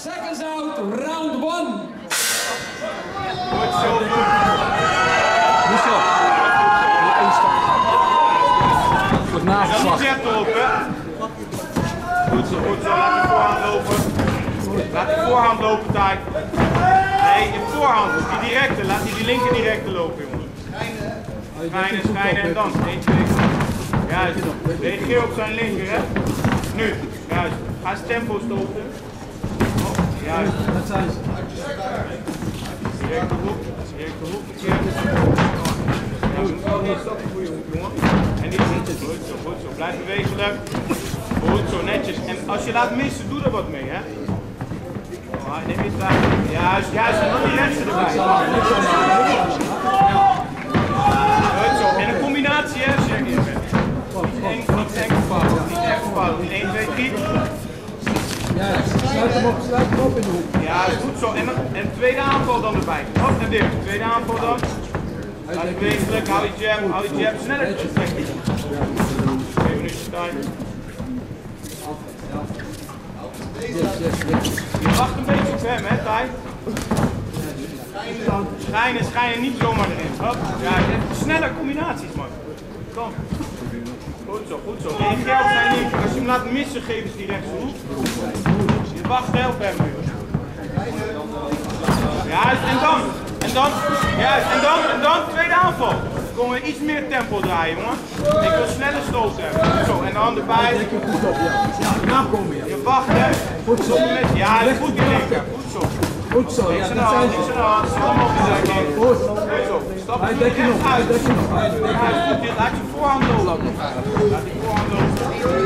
seconds out, round 1. Goed zo. Goed nageslacht. Zet erop, hè. Goed zo, goed zo. Laat de voorhand lopen. Laat de voorhand lopen, Taai. Nee, je voorhand. Die directe. Laat die linker directe lopen, jongens. Schijnen, schijnen en dan. 1, 2. Juist. Reageer op zijn linker, hè. Nu. Juist. Ga eens tempo stoten. Juist. Dat zijn ze. Directe hoek. Directe hoek. Ja, we moeten wel niet stoppen voor je hoek, jongen. En die goed zo, goed zo. Blijf bewegelijk. Goed zo, netjes. En als je laat missen, doe er wat mee, hè. Neem je het aan. Juist, juist. En dan die rechtse erbij. Goed zo. En een combinatie, hè. Zeg je even. Niet enkel fout. Niet enkel fout. 1, 2, 3. Ja, sluit hem op in de hoek. Ja, is goed zo. En tweede aanval dan erbij. Hop en weer. Tweede aanval dan. Hou je bewegelijk, hou je jab, sneller. 2 minuten time. Je wacht een beetje op hem, hè, Tai? Schijnen, niet zomaar erin. Hop. Ja, sneller combinaties, man. Kom. Goed zo. Reageer op zijn linker. Als je hem laat missen, geef eens die rechtse hoek. Je wacht heel op hem nu. Juist, en dan, tweede aanval. Kom we iets meer tempo draaien, jongen. Ik wil sneller stoten hebben. Goed zo, en de hand erbij. Ja, nakomen, ja. Je wacht, hè. Goed zo. Ja, goed die linker. Goed zo. Goed zo, ja, dat zijn ze. Allemaal gedekt. Goed. Stap Hij dekt je nog, hij dekt je nog. Laat je voorhand lopen. Laat die voorhand lopen.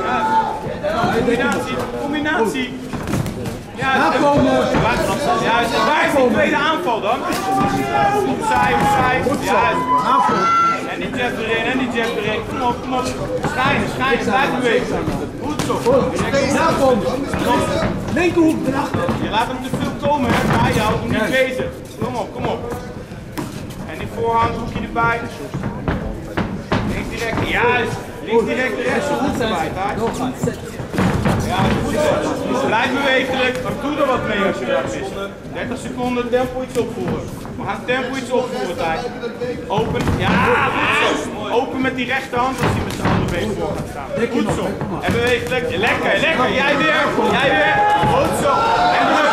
Combinatie. Ja, juist. En waar is die tweede aanval dan? Opzij. Juist. En die jab erin, Kom op. Schijnen. Blijf bewegen. Goed zo. Nakomen. Linkerhoek erachter. Je laat hem te veel komen, hè. Je houdt hem niet bezig. Kom op. En die voorhand hoekje erbij. Links direct, juist. Links direct, de rechtse hoek erbij. Ja, goed zo. Blijf bewegelijk, maar doe er wat mee als je dat mist. 30 seconden, tempo iets opvoeren. We gaan tempo iets opvoeren, tijd. Open, ja, goed zo. Open met die rechterhand als hij met zijn andere been voor gaat staan. Goed zo. En bewegelijk, lekker. Jij weer. Goed zo. En druk.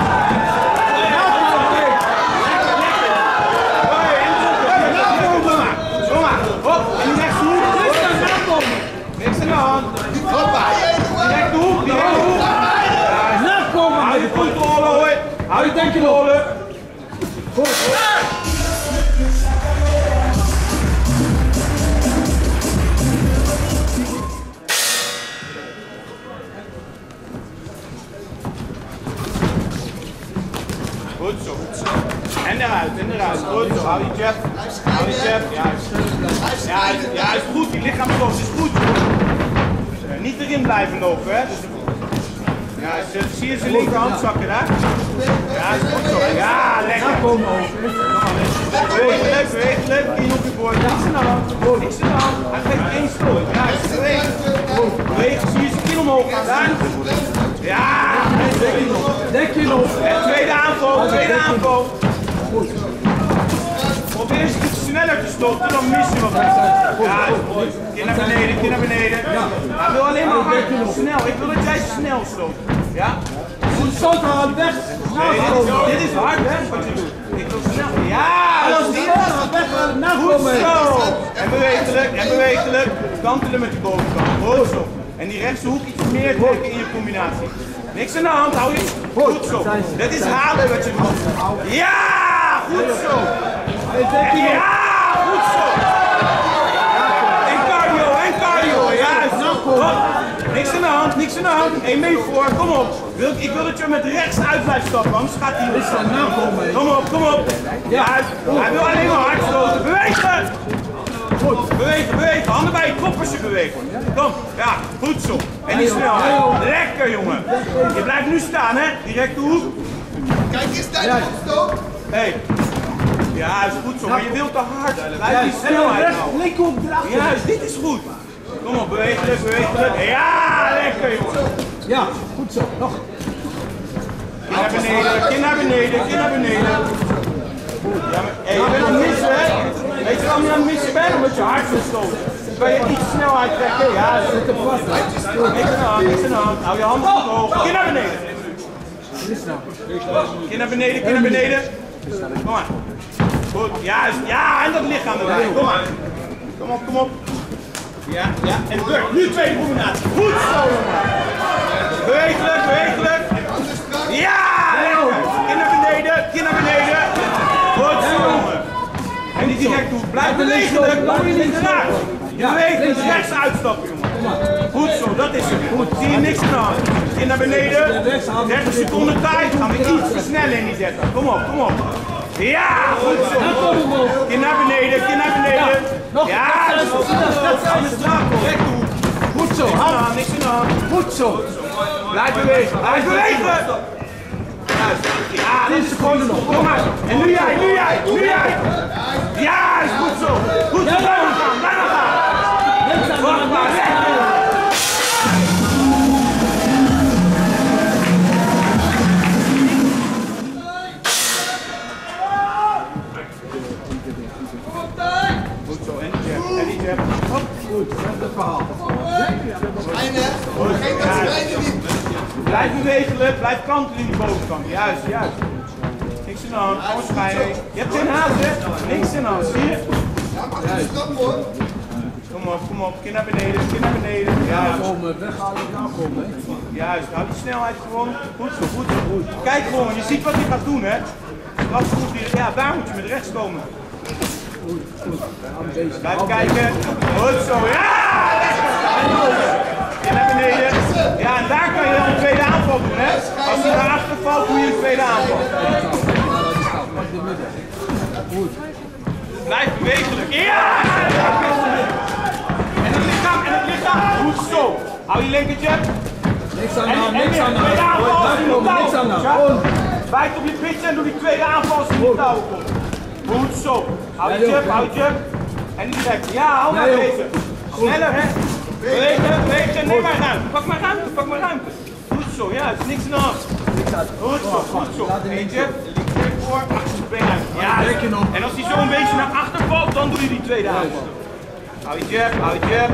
Kom maar. Hop, en die rechtse hoek. Niks aan de hand. Hoppa. Direct de hoek. Hou je controle, hoor. Hou je controle. Goed. Goed zo. En eruit. Goed zo. Hou je jab. Juist. Goed. Die lichaamslos is goed. Niet erin blijven lopen, hè. Dus ja, zie je zijn linkerhand zakken, hè? Ja, is goed zo. Ja, lekker. Bewegelijk. In op je boord. Niks aan de hand. Hij geeft 1 stoot. Ja, bewegen. Zie je zijn kin omhoog gaan, daar. Ja, Dek je nog. en tweede aanval. Goed. Probeer eens iets sneller te stoten, dan mis je wat. Ja, mooi. Kin naar beneden. Hij wil alleen maar hard, snel. Ik wil dat jij snel stoot. Ja? Goed stoot hard weg. Nee, dit is hard, hè, wat je doet. Ik wil snel. Ja, dat is niet. Goed zo. En bewegelijk. Kantelen met die bovenkant. Goed zo. En die rechtse hoek iets meer trekken in je combinatie. Niks aan de hand, hou je. Goed zo. Dat is halen wat je doet. Ja, goed zo. Ja, goed zo. En cardio, juist. Niks aan de hand. 1 meter voor, kom op. Ik wil dat je met rechts uit blijft stappen, anders gaat hij niet. Kom op. Juist. Hij wil alleen maar hard stoten. Bewegen. Goed, bewegen. Handen bij je kop als je beweegt. Kom, ja, goed zo. En die snelheid. Lekker, jongen. Je blijft nu staan, hè. Directe hoek. Kijk eens tijd op de stoot. Hey. Ja, is goed zo, maar je wilt te hard. Blijf die snelheid nou. Linkerhoek erachter. Juist, dit is goed. Kom op, bewegelijk. Ja, lekker, jongen. Ja, goed zo. Nog. naar beneden, kin naar beneden, kin naar beneden. Ja, maar, hey, je bent aan het missen, hè? Weet je waarom je aan het missen bent? Omdat je hart verstoot. Kan je iets snelheid trekken? Ja, dat zit er vast. Niks aan de hand, niks aan de hand. Hou je handen omhoog. Kin naar beneden. Kin naar beneden, kin naar beneden. Kom maar. Goed, juist. Ja, en dat lichaam erbij. Kom maar. Kom op, kom op. Ja, ja. En beurt. Nu tweede combinatie. Goed zo, jongen. Bewegelijk, bewegelijk. Ja! Kin naar beneden, kin naar beneden. Goed zo, jongen. En niet direct toe. Blijf bewegelijk. Blijf niet ernaar. Je beweegt dus rechts uitstappen, jongen. Goed zo, dat is het. Goed, zie je niks aan de hand. Kin naar beneden. 30 seconden tijd. Gaan we iets versnellen in die 30. Kom op, kom op. Ja, goed zo. Kin naar beneden, kin naar beneden. Ja, aan de straat. Recht toe. Goed zo. Niks aan de hand, niks aan de hand. Goed zo. Blijf bewegen, blijf bewegen. Ja, 10 seconden nog. Kom maar. En nu jij, nu jij, nu jij. Ja, is goed zo. Goed zo. Blijf maar gaan, blijf maar gaan. Wacht maar, goed zo, en die jab, en die jab. Hop, goed, dat is het verhaal. Blijf bewegelijk, blijf kantelen in die bovenkant. Juist, juist. Niks aan de hand, gewoon schijnen. Je hebt geen haast, hè? Niks aan de hand, zie je? Juist. Kom op, kin naar beneden, kin naar beneden. Juist. Juist, hou die snelheid gewoon. Goed zo, goed zo, goed. Kijk gewoon, je ziet wat hij gaat doen, hè? Ja, daar moet je met rechts komen. Blijf kijken. Goed zo, ja! En naar beneden. Ja, en daar kan je dan een tweede aanval doen, hè? Als hij naar achter valt, doe je een tweede aanval. Blijf bewegelijk. Ja! En het lichaam, en het lichaam. Goed zo. Hou je linkertje. Niks aan de hand, niks aan de hand. Niks aan de hand. Bijt op je pitje en doe die tweede aanval als je niet touw komt. Goed zo. Houd je up, houd je up. En niet direct. Ja, hou maar deze. Sneller, hè. Bewegen, bewegen. Neem maar ruimte. Pak maar ruimte, pak maar ruimte. Goed zo, ja, het is niks aan de hand. Goed zo, goed zo. Eentje, linker voor, achter de been uit. Ja, en als hij zo een beetje naar achter valt, dan doe je die tweede aanval. Hou je jab, hou je jab.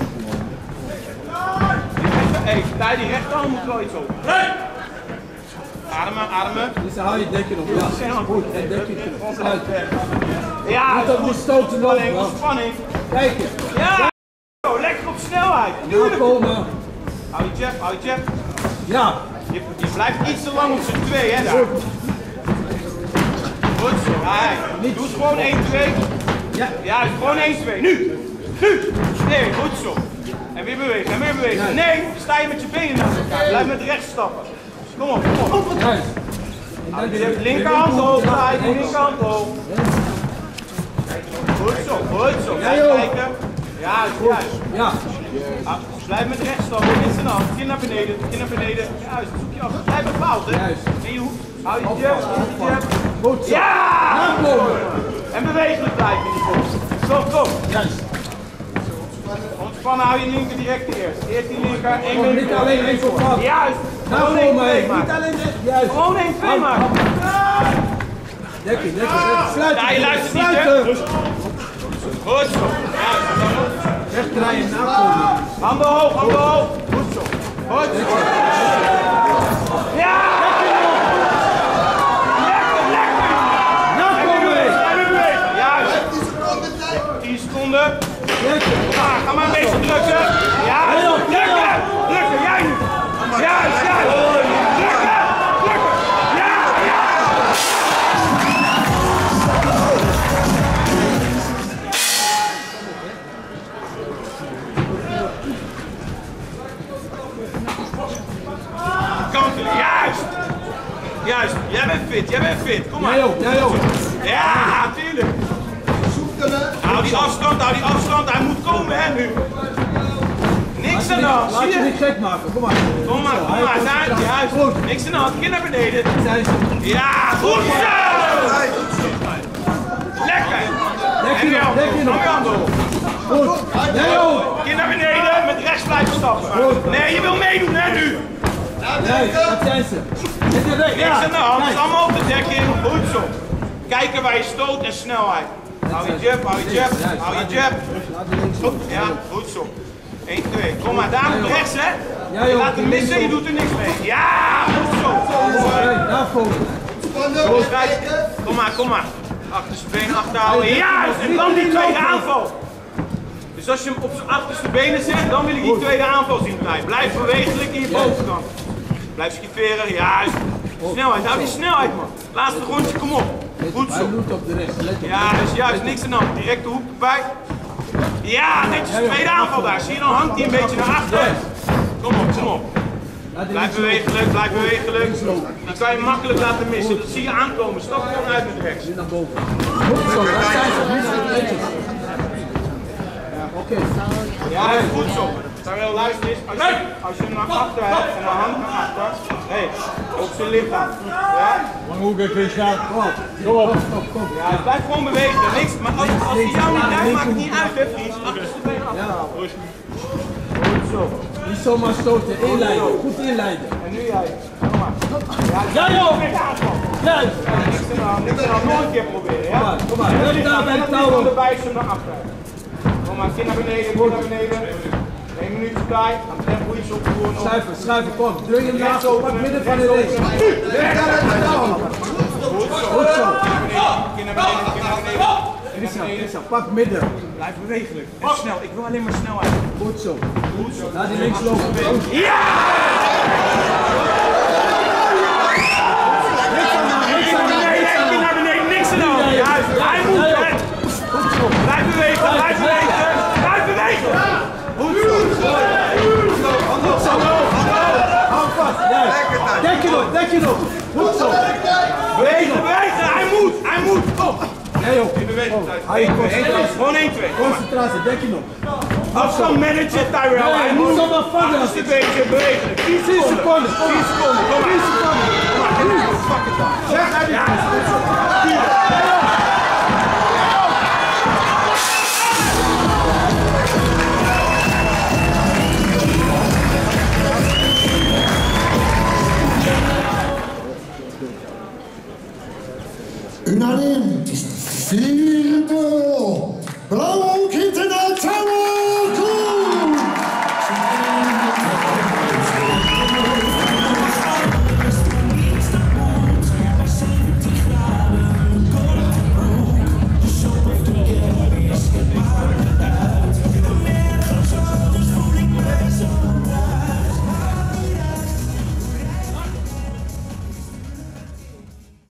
Hé, daar die rechterhand moet wel iets op. Ademen, ademen. Dus dan hou je dekje op. Ja, goed. En dekje uit. Ja, dat moet stoten nog. Spanning. Kijk je. Ja, lekker op snelheid. Ja, komen. Hou je jab, hou je jab. Ja. Je blijft iets te lang op z'n twee, hè, daar. Goed zo. Ja, doe het gewoon 1, 2. Ja, ja, gewoon 1, 2. Nu. Nu. Nee, goed zo. En weer bewegen, en weer bewegen. Nee, sta je met je benen naast elkaar. Blijf met rechts stappen. Kom op, kom op. Je hebt de linkerhand hoog, draai de linkerhand hoog. Goed zo, goed zo. Blijf kijken. Juist, juist. Ja. Blijf met rechts stappen, niks aan de hand. Kin naar beneden, kin naar beneden. Juist, zoek je af. Blijf bepaald, hè. En je hoeft. Hou je jab, jab. Goed zo. Ja! En bewegelijk blijven in die box. Kom, kom. Juist. Ontspannen, hou je linker direct eerst. Eerst die linker, 1 minuut. Niet alleen één voor vast. Juist. Nou, Gewoon 1, 2 niet alleen juist. Gewoon 1, 2 maken. Dekje, dekje. Sluiten. Ja, je luistert niet, hè. Goed zo. Wegdraaien, nakomen. Handen hoog, handen hoog. Goed zo. Goed zo. Ja! Lekker, lekker. Nakomen. En weer bewegen. Juist. 10 seconden. Ga maar een beetje drukken. Ja, drukken. Drukken, jij nu. Juist, juist. Drukken, drukken. Ja, ja. Kantelen, juist. Juist, jij bent fit, jij bent fit. Kom maar. Jij ook. Ja, tuurlijk. Hou die afstand, hij moet komen, hè, nu. Niks aan de hand, Laat je niet gek maken, kom maar. Kom maar, daar, juist. Niks aan de hand, kin naar beneden. Ja, goed zo! Lekker! En weer handen hoog. Goed. Kin naar beneden, met rechts blijven stappen. Nee, je wil meedoen, hè, nu. Nee, dat zijn ze. Niks aan de hand, het is allemaal op de dekking. Goed zo. Kijken waar je stoot en snelheid. Hou je jab, hou je jab, hou je jab. Ja, goed zo. 1, 2. Kom maar, daar moet rechts, hè? Je laat hem missen, je doet er niks mee. Ja, goed zo. Kom maar. Achterste been achterhouden. Ja, en dan die tweede aanval. Dus als je hem op zijn achterste benen zet, dan wil ik die tweede aanval zien blijven. Blijf bewegelijk in je bovenkant. Blijf skiveren, juist. Snelheid, hou die snelheid, man. Laatste rondje, kom op. Goed zo. Ja, dus juist, niks aan de hand. Direct de hoek erbij. Ja, netjes, tweede aanval daar. Zie je, dan hangt hij een beetje naar achteren. Kom op. Blijf bewegelijk, Dan kan je makkelijk laten missen. Dat zie je aankomen. Stap gewoon uit met rechts. Naar boven. Goed zo, dat zijn ze. Oké. Ja, goed zo. Terwijl luister eens, als je hem naar achter hebt en dan hangt naar achter. Hé, op zijn lichaam. Ja? Lange hoeken, Christian. Kom op. Ja, blijf gewoon bewegen. Niks, maar als hij jou niet uit, maakt het niet uit, hè, vriend. Achterste been achterhalen. Goed zo. Niet zomaar stoten, inleiden. Goed inleiden. En nu jij. Kom maar. Ja, joh! Juist! Niks aan de hand. Nog een keer proberen, ja? Kom maar. Druk daar bij de touw. De bijstem naar achter. Kom maar, kin naar beneden, 1 minuut tijd. Dan tempo iets op de voer. Schuiven, kom. Druk hem naar zo, pak midden van de race. Goed zo. Kin naar beneden. Christian, pak midden. Blijf bewegelijk. En snel, ik wil alleen maar snelheid. Goed zo. Laat die links lopen. Ja! Naar beneden, niks aan de hand. Juist, hij moet het. Goed zo. Blijf bewegen. Goed zo. Hou vast. Dek je nog. Goed zo. Bewegen. Hij moet. Op. Nee joh. Hou je concentratie. Gewoon 1, 2. Concentratie, dek je nog. Afstand manager, Tyrell. Hij moet zomaar vangen. Achterste beetje bewegen. 10 seconden. Kom maar. Pak het dan. Zeg uit die Unaniem 4-0. Bravo!